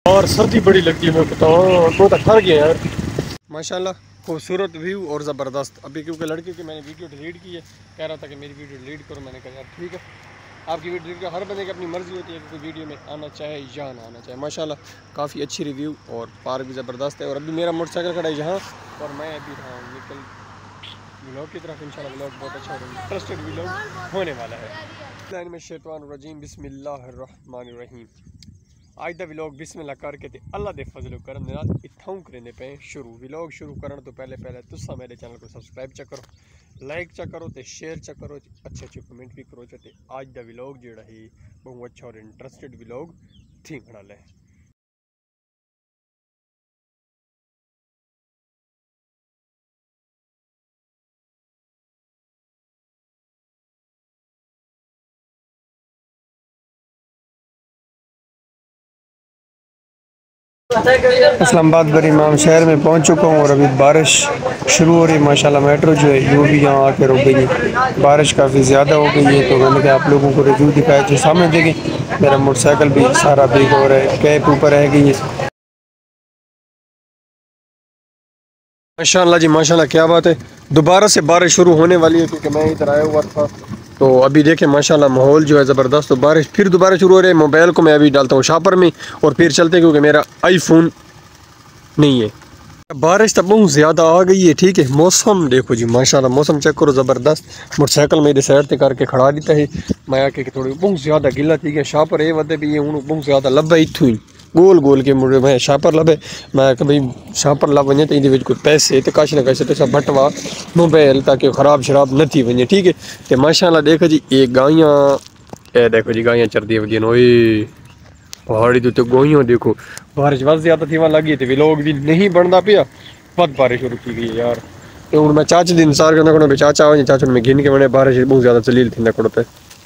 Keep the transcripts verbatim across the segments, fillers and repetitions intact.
और सर्दी बड़ी लगती है मेरे को, तो तो थक गया यार। माशाल्लाह खूबसूरत व्यू और ज़बरदस्त। अभी क्योंकि लड़के की मैंने वीडियो डिलीट की है, कह रहा था कि मेरी वीडियो डिलीट करो, मैंने कहा यार ठीक है, आपकी वीडियो डिलीट करो। हर बंदे की अपनी मर्ज़ी होती है कि कोई वीडियो में आना चाहे या ना आना चाहे। माशाल्लाह काफ़ी अच्छी रिव्यू और पार्क भी ज़बरदस्त है। और अभी मेरा मोटरसाइकिल खड़ा है यहाँ, और मैं अभी रहा हूँ निकल व्लॉग की तरफ। इंशाल्लाह व्लॉग बहुत अच्छा और इंटरेस्टेड व्लॉग होने वाला है। में शैतानुर्रजीम बिस्मिल्लाहिर्रहमानिर्रहीम। आज का व्लॉग बिस्मिल्लाह करके ते अल्लाह दे फजल करम दे नाल इत्थों करने पे शुरू। व्लॉग शुरू करने तो पहले पहले तुसा मेरे चैनल को सब्सक्राइब चा करो, लाइक चा करो ते शेयर चा करो, अच्छे अच्छे कमेंट भी करो। ते आज का व्लॉग जेड़ा है बहुत अच्छा और इंटरेस्टेड व्लॉग थी वाला है। इस्लामाबाद बर इमाम शहर में पहुंच चुका हूं और अभी बारिश शुरू हो रही है। माशाल्लाह मेट्रो जो है वो भी यहाँ आके रुक गई है। बारिश काफ़ी ज़्यादा हो गई है, तो मैंने कहा आप लोगों को रिव्यू दिखाया। जो सामने देखें मेरा मोटरसाइकिल भी सारा भीग हो रहा है, कैप ऊपर रह गई है। माशाल्लाह जी माशाल्लाह, क्या बात है। दोबारा से बारिश शुरू होने वाली है क्योंकि मैं इधर आया हुआ था, तो अभी देखें माशाल्लाह माहौल जो है ज़बरदस्त। तो बारिश फिर दोबारा शुरू हो रही है। मोबाइल को मैं अभी डालता हूँ शापर में और फिर चलते हैं क्योंकि मेरा आईफोन नहीं है। बारिश तो बहुत ज़्यादा आ गई है। ठीक है, मौसम देखो जी माशाल्लाह, मौसम चेक करो ज़बरदस्त। मोटरसाइकिल मेरे साइड से करके खड़ा दिता है मैं आके थोड़ी बहुत ज़्यादा गिला थी कि शापर ये वधे भी हूँ बहुत ज़्यादा लभे इत्थों ही गोल गोल के मुड़े मैं शापर लभे। मैं कि भाई शापर लभ वजे तो ये कोई पैसे तो कश ना कश तो बटवा मोबाइल ताकि ख़राब शराब न थी वजे। ठीक है, तो माशाल्लाह देखो जी ये गाइयाँ, ए देखो जी गाइयाँ चरदी वजियां ओए पहाड़ी तो गोइयों देखो। बारिश बहुत ज़्यादा थी वहाँ लगी थी, व्लॉग भी नहीं बनता पिया, बहुत बारिश शुरू की गई है यार। तो हूँ मैं चाचे की इंतजार करना को चाचा आ चाचा में गिन के मैंने बारिश बहुत ज़्यादा चलील थी ना पे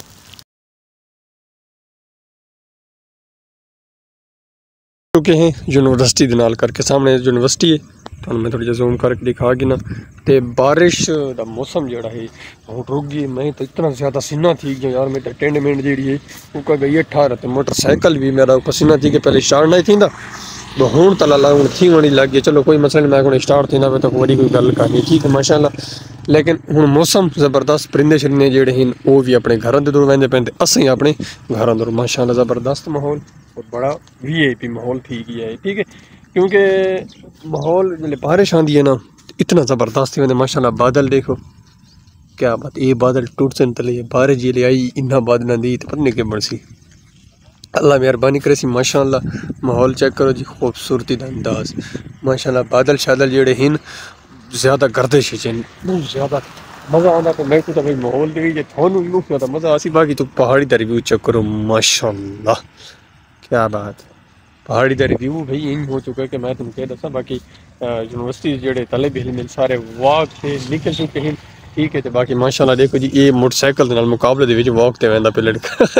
चुके हैं यूनिवर्सिटी के नाल करके। सामने यूनिवर्सिटी है, तो मैं थोड़ी जूम करके दिखा कि ना। तो बारिश का मौसम जोड़ा है हूँ रुक गई। मैं तो इतना ज़्यादा पसीना थी गया यार, मैं तो टेंड मेंट जी है वो गई ठार। तो मोटरसाइकिल भी मेरा पसीना थी कि पहले स्टार्ट नहीं थी, तो हूँ तला हूँ थी वही लग गई। चलो कोई मसला नहीं, मैं हूँ स्टार्ट थी ना तो वही कोई गल करनी। ठीक है माशाल्लाह, लेकिन हूँ मौसम ज़बरदस्त। परिंदे शरिंदे जोड़े हैं वो भी अपने घरों के दूर वहदे पे, असी अपने घरों दूर। माशाल्लाह ज़बरदस्त माहौल और बड़ा वी आई पी माहौल थी गया है। ठीक है, क्योंकि माहौल जल्द बारिश आती है ना इतना ज़बरदस्त थी। माशाल्लाह बादल देखो क्या बात, ये बादल टूट से तले बारिश जी आई इन्ना बादल दी तो पता नहीं के बन सी। अल्लाह मेहरबानी करे सी। माशाल्लाह माहौल चेक करो जी, खूबसूरती का अंदाज। माशाल्लाह बादल शादल जोड़े हैं ज़्यादा गर्दिश बहुत ज़्यादा मज़ा आता। तो मैं तो भाई माहौल देखिए थानू ज़्यादा मज़ा आसी। बाकी तो पहाड़ी का रिव्यू चेक करो माशाल्लाह क्या बात है। पहाड़ी का रिव्यू भाई इन हो चुका है कि मैं तुम कह दसा। बाकी यूनिवर्सिटी जोड़े तले भी मिल सारे वाक से निकल चुके हैं। ठीक है, तो बाकी माशाल्लाह देखो जी ये मोटरसाइकिल के मुकाबले के वॉक ते वहदा पे लड़का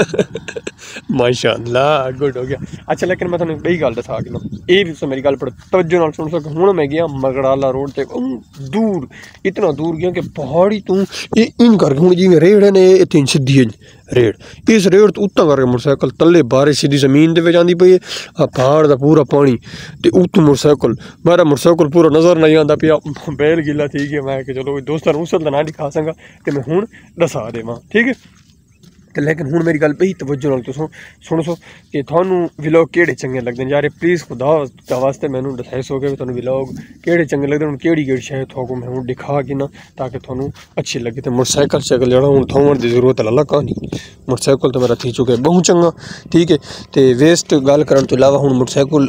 माशाल्लाह गुड हो गया। अच्छा लेकिन मैं तुम्हें बही गल दसा कि ना ये भी मेरी गल पर तवज्जो नाल सुन सक। हुण मैं गया मगड़ाला रोड ते दूर, इतना दूर गया कि पहाड़ी तू ये इन करके हूँ जिमें रेड़ ने इतनी सीधी रेड़, इस रेड़ तो उत्ता करके मोटरसाइकिल तले बारिश सीधी जमीन दे जाती पई है। पहाड़ का पूरा पानी तो उत्तों मोटरसाइकिल मेरा मोटरसाइकिल पूरा नज़र नहीं आता पिया। बैल गिला ठीक है, मैं चलो दोस्तों उसल तो ना दिखा सका कि मैं हूँ दसा देव। ठीक है, तो लेकिन हूँ मेरी गल बही तवज्जो नाल तुसो सुन सो कि थानू व्लॉग केड़े चंगे लगते हैं यार। प्लीज़ खुदा का वास्ते मैनू दसाइसो कि थानू व्लॉग केड़े चंगे लगते हैं, केड़ी केड़ी शय थोको मैं हूँ दिखा कि ना ताकि थानू अच्छी लगे। तो मोटरसाइकिल साइकिल जरा हूँ थोवन की जरूरत अल्लाह कहानी। मोटरसाइकिल तो मेरा थी चुके बहुत चंगा। ठीक है, तो वेस्ट गल करने तो इलावा हूँ मोटरसाइकिल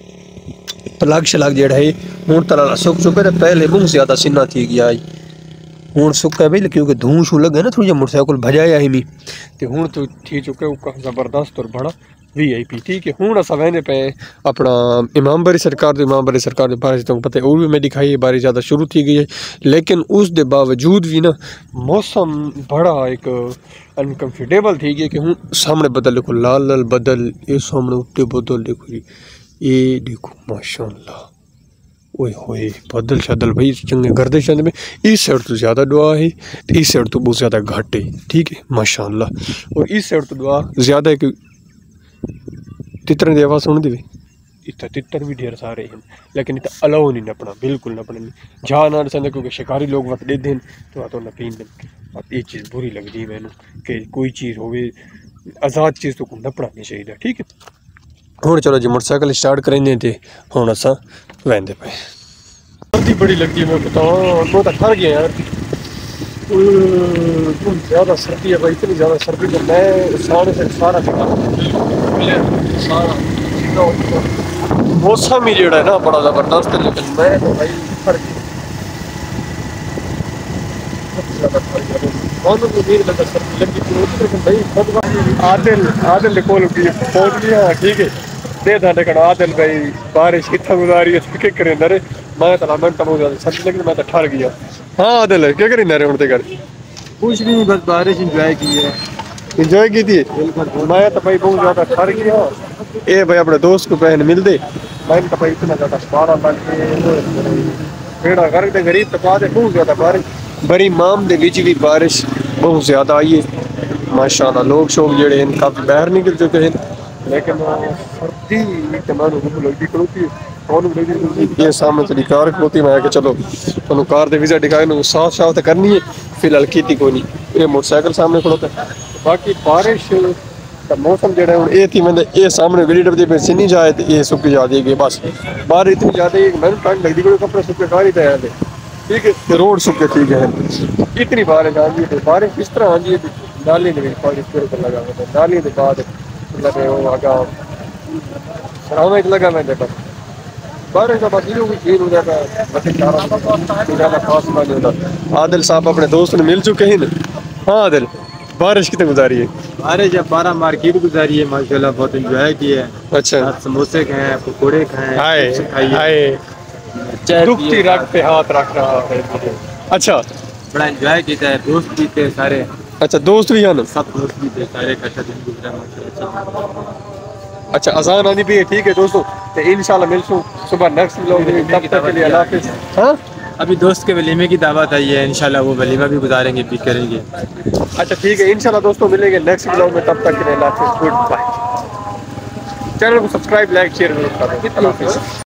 प्लग शलग जोड़ा है हूँ तला सुक चुके। तो पहले बहुत ज़्यादा सीना थी गया हूँ सुक्का भाई क्योंकि धूं शू लगे ना थोड़ी मोटरसाइकिल भजाया ही नहीं। तो हूँ तो थी चुके उसका ज़बरदस्त और बड़ा वी आई पी। ठीक है, हूँ अस वहदे पे अपना इमाम बारी सरकार तो इमाम बारी सरकार के बारे तुम पता है वो भी मैं दिखाई है बारी ज़्यादा शुरू थी गई है। लेकिन उस दे बावजूद भी ना मौसम बड़ा एक अनकम्फर्टेबल थी गया कि हूँ सामने बदल देखो लाल लाल बदल, ये सामने उत्ते बदल देखो जी, ये देखो माशाल्लाह ओए होए बादल शादल भाई चंगे गर्दिश में। इस साइड तो ज़्यादा दुआ है, इस साइड तो बहुत ज़्यादा घट है। ठीक है माशाल्लाह, और इस साइड तो दुआ ज़्यादा है कि तितरन की आवाज़ सुन दी। इतना तितर भी ढेर सारे हैं, लेकिन इतना अलाउ नहीं नपना, बिल्कुल नपना नहीं जा ना समझे, क्योंकि शिकारी लोग वक्त दे दें तो तो न पीन दें। अब ये चीज़ बुरी लगती है मैनू कि कोई चीज़ हो आज़ाद चीज़ तो को नपना नहीं चाहिए। ठीक है, हुण चलो जी मोटरसाइकिल स्टार्ट करेंगे तो हुण असां वहंदे पे। सर्दी बड़ी लगती है, मैं बताऊँ मैं तो थक गया यार, बहुत ज़्यादा सर्दी है भाई, इतनी ज़्यादा सर्दी तो मैं सारे से सारा सारा मौसम ही जेड़ा है ना बड़ा ज़बरदस्त है, लेकिन मैं तो भाई थक गया। आदिल आदिल को पहुंच गया। ठीक है, दे थाने कड़ा आदिल भाई बारिश कितना गुजारी है क्या करें रे, मैं तो मिनट बहुत ज़्यादा सर्दी लेकिन मैं तो ठर गया। हाँ आदिल क्या करें रे हूँ घर कुछ भी नहीं, बस बारिश इंजॉय की है। इंजॉय की थी, मैं तो भाई बहुत ज़्यादा ठर गया। ये भाई अपने दोस्त को पहन मिलते मैं तो भाई इतना ज़्यादा बारह लग पेड़ा कर दे गरीब तो पा दे बहुत ज़्यादा बारिश बड़ी माम दे विच भी बारिश बहुत ज़्यादा आई है माशाल्लाह। लोग शोक जेड़े हैं काफ़ी बाहर निकल चुके हैं, लेकिन सर्दी लगती खड़ोती ये सामने तेरी कार खड़ोती। मैं कि चलो तुम कार के विजा दिखाए साफ साफ तो करनी है, फिलहाल की कोई नहीं, ये मोटरसाइकिल सामने खड़ोता है। बाकी बारिश का मौसम जो है ये थी मैंने ये सामने गली डबदी पे से नहीं जाए तो ये सुक्की जा दी गई बस बाहर इतनी ज़्यादा है मैंने ठंड लगती कोई कपड़े सुखे कार ही तैयार है। ठीक है, रोड सुखे ठीक है, इतनी बारिश आ गई बारिश किस तरह आ गई नाली ने पानी पर लगा नाली के बाद लगे वो आगा सराव लगा मैंने बस बारिश का बस ये फील हो जाता है खास नहीं होता। आदिल साहब अपने दोस्त ने मिल चुके हैं। हाँ आदिल बारिश कितनी गुजारी है? बारिश जब बारह मार्केट गुजारी है माशाल्लाह, बहुत एंजॉय किया है। अच्छा, समोसे खाए, पकौड़े खाए, दुखती रख पे हाथ रख रहा है। अच्छा, बड़ा एंजॉय किया है, दोस्त भी थे सारे। अच्छा दोस्त भी हैं, सब दोस्त भी थे सारे, इकट्ठा दिन गुजरा माशाल्लाह। अच्छा अजान आनी भी है। ठीक है दोस्तों, तो इंशाल्लाह मिलसूं सुबह नेक्स्ट व्लॉग में, तब तक के लिए अल्लाह हाफिज़। हाँ अभी दोस्त के वलीमे की दावत आई है, इंशाल्लाह वो वलीमा भी गुजारेंगे, भी करेंगे। अच्छा ठीक है, इंशाल्लाह दोस्तों मिलेंगे नेक्स्ट व्लॉग में, तब तक के लिए अल्लाह हाफिज़, गुड बाय। चैनल को सब्सक्राइब लाइक शेयर जरूर करें।